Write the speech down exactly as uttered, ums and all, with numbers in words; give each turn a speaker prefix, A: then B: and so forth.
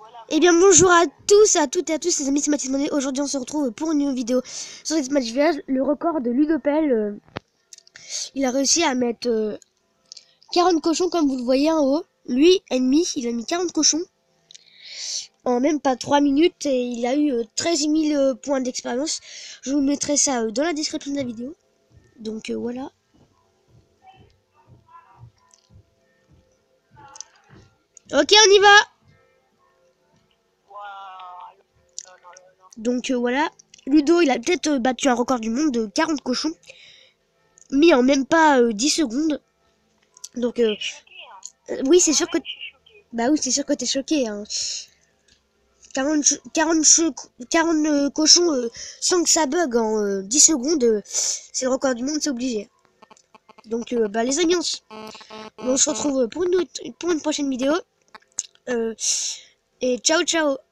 A: Eh bien bonjour à tous, à toutes et à tous les amis, c'est Mathis Monet. Aujourd'hui on se retrouve pour une nouvelle vidéo sur cette match village. Le record de Ludopel, euh, il a réussi à mettre euh, quarante cochons comme vous le voyez en haut. Lui, ennemi, il a mis quarante cochons en même pas trois minutes et il a eu euh, treize mille euh, points d'expérience. Je vous mettrai ça euh, dans la description de la vidéo. Donc euh, voilà. Ok, on y va. Donc euh, voilà, Ludo il a peut-être euh, battu un record du monde de quarante cochons, mis en même pas euh, dix secondes. Donc euh, euh, oui c'est sûr que bah oui c'est sûr que t'es choqué. Hein. quarante, quarante, quarante euh, cochons euh, sans que ça bug en euh, dix secondes, euh, c'est le record du monde, c'est obligé. Donc euh, bah les amis, on, s- on se retrouve pour une, autre- pour une prochaine vidéo. Euh, et ciao ciao.